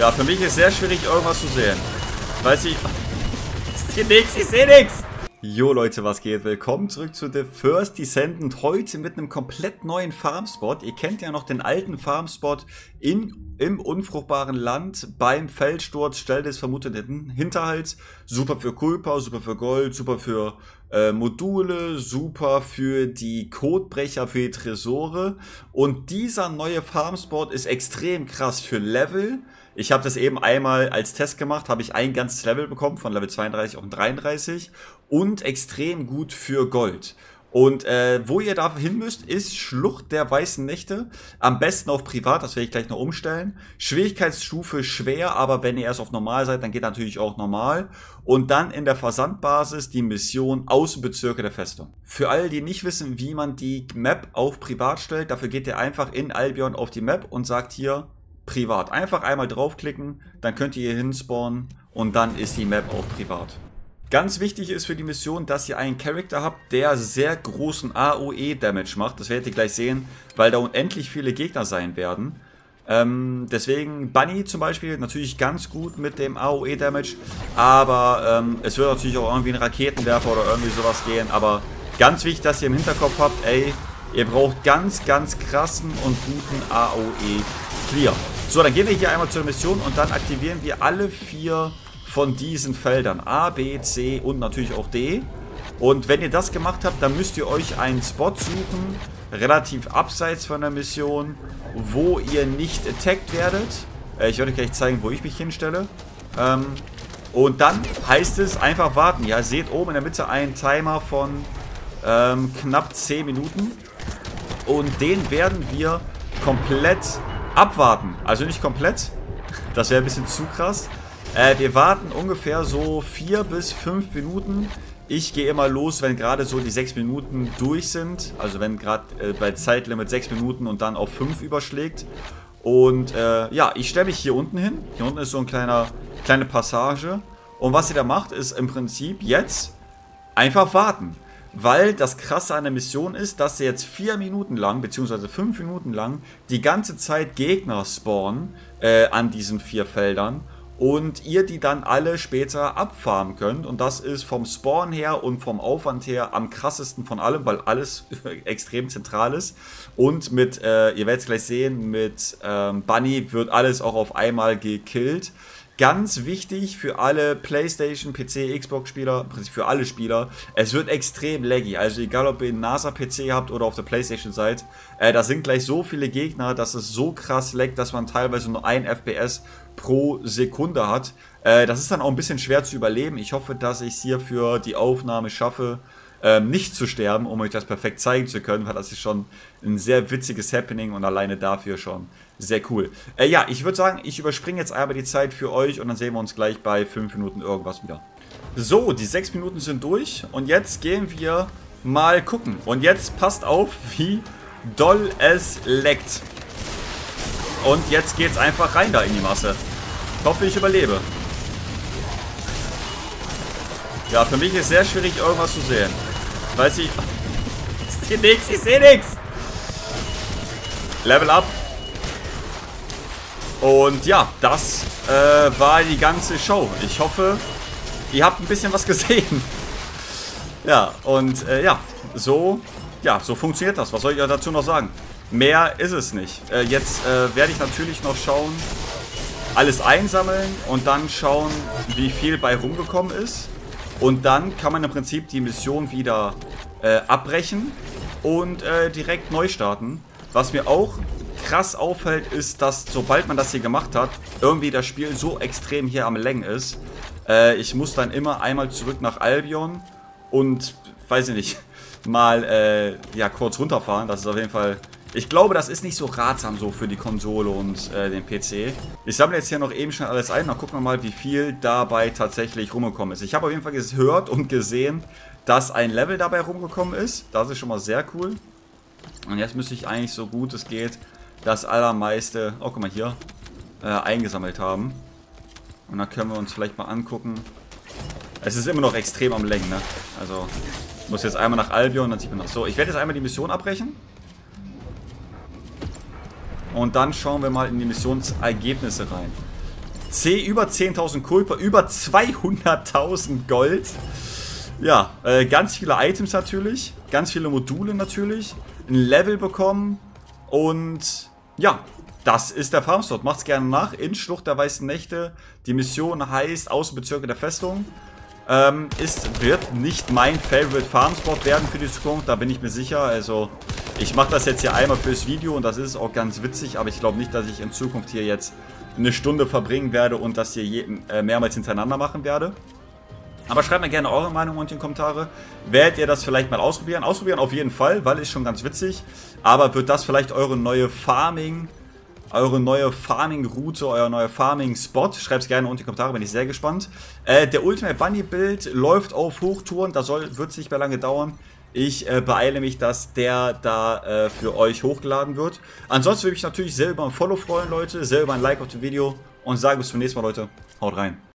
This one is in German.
Ja, für mich ist sehr schwierig, irgendwas zu sehen. Weiß ich. Ich sehe nichts, ich sehe nichts. Jo Leute, was geht? Willkommen zurück zu The First Descendant. Heute mit einem komplett neuen Farmspot. Ihr kennt ja noch den alten Farmspot im unfruchtbaren Land beim Feldsturz, Stelle des vermuteten Hinterhalts. Super für Kulpa, super für Gold, super für Module, super für die Codebrecher, für die Tresore. Und dieser neue Farmspot ist extrem krass für Level. Ich habe das eben einmal als Test gemacht, habe ich ein ganzes Level bekommen, von Level 32 auf 33 und extrem gut für Gold. Und wo ihr da hin müsst, ist Schlucht der Weißen Nächte. Am besten auf Privat, das werde ich gleich noch umstellen. Schwierigkeitsstufe schwer, aber wenn ihr erst auf Normal seid, dann geht natürlich auch Normal. Und dann in der Versandbasis die Mission Außenbezirke der Festung. Für alle, die nicht wissen, wie man die Map auf Privat stellt, dafür geht ihr einfach in Albion auf die Map und sagt hier Privat. Einfach einmal draufklicken, dann könnt ihr hier hinspawnen und dann ist die Map auch privat. Ganz wichtig ist für die Mission, dass ihr einen Charakter habt, der sehr großen AOE-Damage macht. Das werdet ihr gleich sehen, weil da unendlich viele Gegner sein werden. Deswegen Bunny zum Beispiel natürlich ganz gut mit dem AOE-Damage. Aber es wird natürlich auch irgendwie ein Raketenwerfer oder irgendwie sowas gehen. Aber ganz wichtig, dass ihr im Hinterkopf habt, ey, ihr braucht ganz, ganz krassen und guten AOE-Clear. So, dann gehen wir hier einmal zur Mission und dann aktivieren wir alle 4 von diesen Feldern. A, B, C und natürlich auch D. Und wenn ihr das gemacht habt, dann müsst ihr euch einen Spot suchen, relativ abseits von der Mission, wo ihr nicht attacked werdet. Ich werde euch gleich zeigen, wo ich mich hinstelle. Und dann heißt es einfach warten. Ja, seht oben in der Mitte einen Timer von knapp 10 Minuten. Und den werden wir komplett abwarten. Also nicht komplett. Das wäre ein bisschen zu krass. Wir warten ungefähr so 4 bis 5 Minuten. Ich gehe immer los, wenn gerade so die 6 Minuten durch sind. Also wenn gerade bei Zeitlimit 6 Minuten und dann auf 5 überschlägt. Und ja, ich stelle mich hier unten hin. Hier unten ist so eine kleine Passage. Und was ihr da macht, ist im Prinzip jetzt einfach warten. Weil das Krasse an der Mission ist, dass sie jetzt 4 Minuten lang, beziehungsweise 5 Minuten lang, die ganze Zeit Gegner spawnen an diesen 4 Feldern. Und ihr die dann alle später abfarmen könnt. Und das ist vom Spawn her und vom Aufwand her am krassesten von allem, weil alles extrem zentral ist. Und mit, ihr werdet es gleich sehen, mit Bunny wird alles auch auf einmal gekillt. Ganz wichtig für alle PlayStation, PC, Xbox-Spieler, für alle Spieler, es wird extrem laggy. Also egal, ob ihr einen NASA-PC habt oder auf der PlayStation seid, da sind gleich so viele Gegner, dass es so krass laggt, dass man teilweise nur 1 FPS pro Sekunde hat. Das ist dann auch ein bisschen schwer zu überleben. Ich hoffe, dass ich es hier für die Aufnahme schaffe, nicht zu sterben, um euch das perfekt zeigen zu können, weil das ist schon ein sehr witziges Happening und alleine dafür schon sehr cool. Ja, ich würde sagen, ich überspringe jetzt einmal die Zeit für euch und dann sehen wir uns gleich bei 5 Minuten irgendwas wieder. So, die 6 Minuten sind durch und jetzt gehen wir mal gucken. Und jetzt passt auf, wie doll es leckt. Und jetzt geht's einfach rein da in die Masse. Ich hoffe, ich überlebe. Ja, für mich ist sehr schwierig, irgendwas zu sehen. Weiß ich. Ich sehe nichts, ich sehe nichts. Level up. Und ja, das war die ganze Show. Ich hoffe, ihr habt ein bisschen was gesehen. Ja, und ja, so funktioniert das. Was soll ich dazu noch sagen? Mehr ist es nicht. Jetzt werde ich natürlich noch schauen, alles einsammeln und dann schauen, wie viel bei rumgekommen ist. Und dann kann man im Prinzip die Mission wieder abbrechen und direkt neu starten. Was mir auch krass auffällt, ist, dass sobald man das hier gemacht hat, irgendwie das Spiel so extrem hier am Längen ist. Ich muss dann immer einmal zurück nach Albion und, weiß ich nicht, mal ja, kurz runterfahren. Das ist auf jeden Fall... Ich glaube, das ist nicht so ratsam so für die Konsole und den PC. Ich sammle jetzt hier noch eben schon alles ein. Dann gucken wir mal, wie viel dabei tatsächlich rumgekommen ist. Ich habe auf jeden Fall gehört und gesehen, dass ein Level dabei rumgekommen ist. Das ist schon mal sehr cool. Und jetzt müsste ich eigentlich, so gut es geht, das allermeiste, oh guck mal hier, eingesammelt haben. Und dann können wir uns vielleicht mal angucken. Es ist immer noch extrem am Längen, ne? Also, ich muss jetzt einmal nach Albion, dann sieht man das. So, ich werde jetzt einmal die Mission abbrechen. Und dann schauen wir mal in die Missionsergebnisse rein. C über 10.000 Kulpa, über 200.000 Gold. Ja, ganz viele Items natürlich, ganz viele Module natürlich, ein Level bekommen und ja, das ist der Farmslot. Macht's gerne nach, in Schlucht der Weißen Nächte. Die Mission heißt Außenbezirke der Festung. Wird nicht mein Favorite Farmspot werden für die Zukunft, da bin ich mir sicher. Also ich mache das jetzt hier einmal fürs Video und das ist auch ganz witzig, aber ich glaube nicht, dass ich in Zukunft hier jetzt eine Stunde verbringen werde und das hier mehrmals hintereinander machen werde. Aber schreibt mir gerne eure Meinung unten in die Kommentare. Werdet ihr das vielleicht mal ausprobieren? Ausprobieren auf jeden Fall, weil ist schon ganz witzig. Aber wird das vielleicht eure neue Farming-Route, euer neuer Farming-Spot? Schreibt es gerne unten in die Kommentare, bin ich sehr gespannt. Der Ultimate Bunny-Bild läuft auf Hochtouren, wird es nicht mehr lange dauern. Ich beeile mich, dass der da für euch hochgeladen wird. Ansonsten würde ich mich natürlich sehr über ein Follow freuen, Leute, sehr über ein Like auf dem Video und sage bis zum nächsten Mal, Leute. Haut rein.